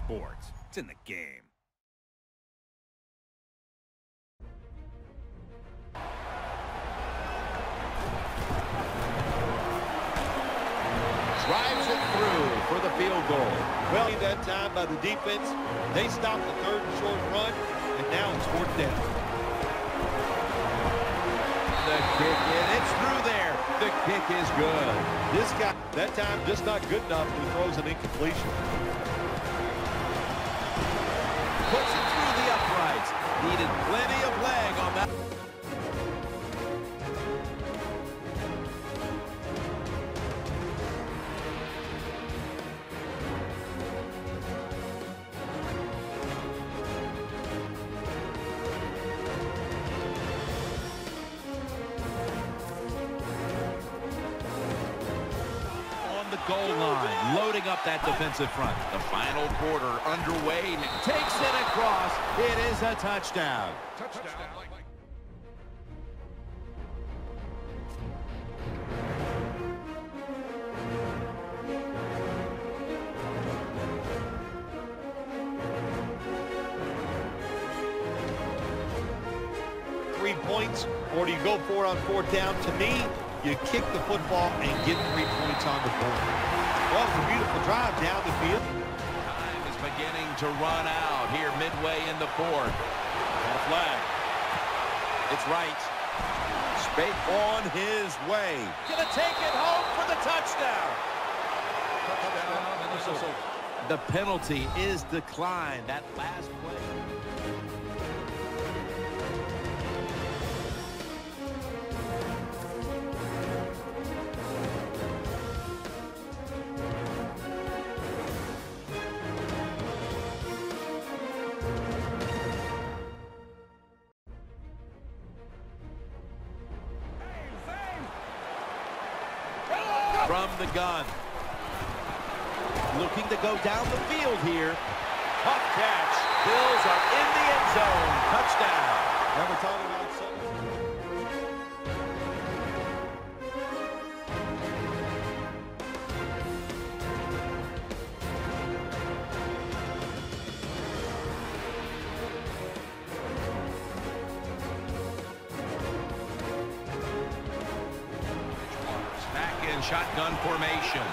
sports. It's in the game. Drives it through for the field goal. Well, that time by the defense, they stopped the third and short run, and now it's fourth down. The kick in, it's through there. The kick is good. This guy, that time, just not good enough. He throws an incompletion. Puts it through the uprights. Needed plenty of leg on that. 'Goal line, loading up that defensive front. The final quarter underway. Takes it across. It is a touchdown. Touchdown. 3 points, or do you go for it on fourth down? To me, you kick the football and get 3 points on the board. Well, it's a beautiful drive down the field. Time is beginning to run out here midway in the fourth. And a flag. It's right. Spate on his way. Gonna take it home for the touchdown. The penalty is declined. That last play. From the gun. Looking to go down the field here. Tough catch. Bills are in the end zone. Touchdown. Now we're talking about something. Shotgun formation.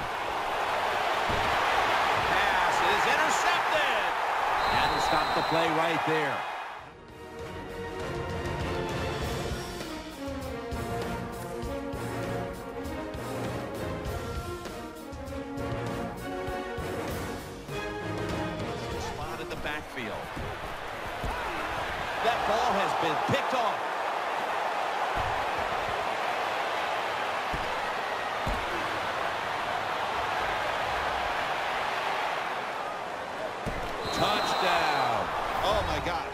Pass is intercepted. And to stop the play right there. Spot in the backfield. That ball has been picked off. Touchdown. Oh, my gosh.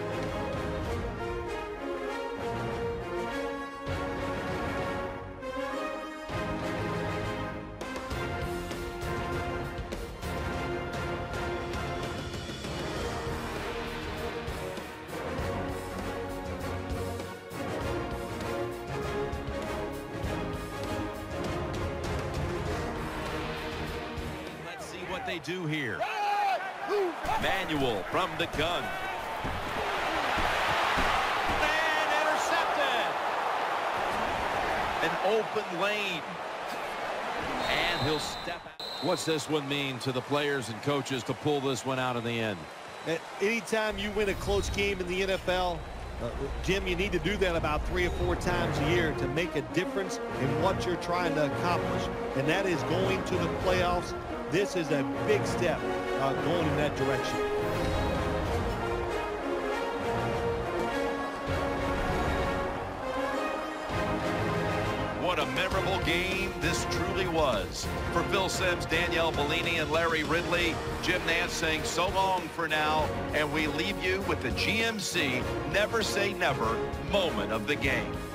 Let's see what they do here. Manuel from the gun. And intercepted. An open lane. And he'll step out. What's this one mean to the players and coaches to pull this one out in the end? Anytime you win a close game in the NFL, Jim, you need to do that about 3 or 4 times a year to make a difference in what you're trying to accomplish. And that is going to the playoffs. This is a big step going in that direction. What a memorable game this truly was. For Phil Simms, Danielle Bellini, and Larry Ridley, Jim Nantz saying so long for now, and we leave you with the GMC Never Say Never moment of the game.